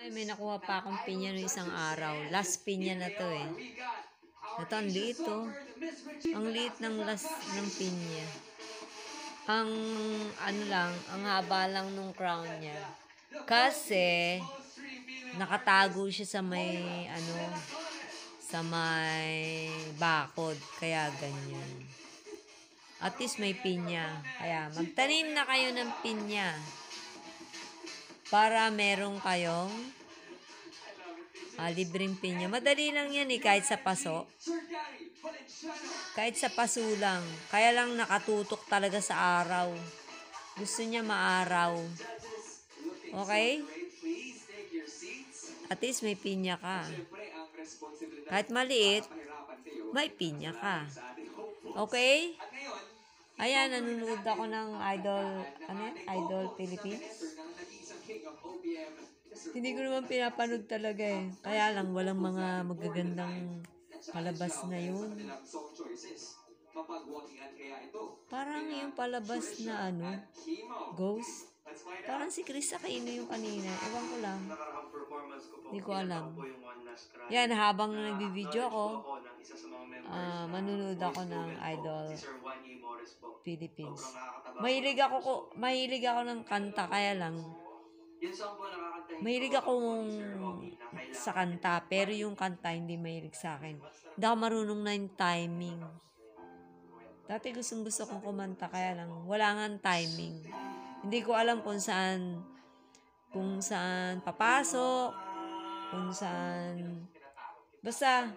Ay, may nakuha pa akong pinya no isang araw. Last pinya na to eh. Ito, ang liit to. Ang liit ng last ng pinya. Ang, ano lang, ang haba lang nung crown niya. Kasi, nakatago siya sa may, sa may bakod. Kaya ganyan. At least may pinya. Kaya, magtanim na kayo ng pinya. Para merong kayong libreng pinya. Madali lang yan eh, kahit sa paso. Kahit sa paso lang. Kaya lang nakatutok talaga sa araw. Gusto niya maaraw. Okay? At least may pinya ka. Kahit maliit, may pinya ka. Okay? Ayan, nanonood ako ng Idol Philippines. Hindi ko naman pinapanood talaga eh. Kaya lang, walang mga magagandang palabas na yun. Parang yung palabas na Ghost. Parang si Chris Aquino yung kanina. Ewan ko lang. Hindi ko alam. Yan, habang nagbibideo ako, manunood ako ng Idol Philippines. Mahilig ako ng kanta, kaya lang. Mahilig ako sa kanta, pero yung kanta hindi mahilig sa akin. Hindi ako marunong na yung timing. Dati gusto kong kumanta, kaya lang wala nga timing. Hindi ko alam kung saan papasok, kung saan, basta,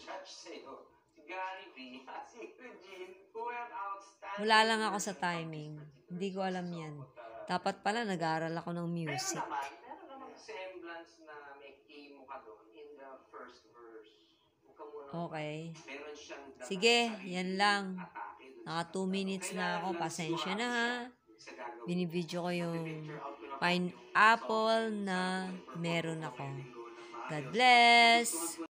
wala lang ako sa timing. Hindi ko alam yan. Dapat pala nag-aaral ako ng music. Okay. Sige, yan lang. Naka 2 minutes na ako. Pasensya na ha. Binibidyo ko yung pineapple na meron ako. God bless!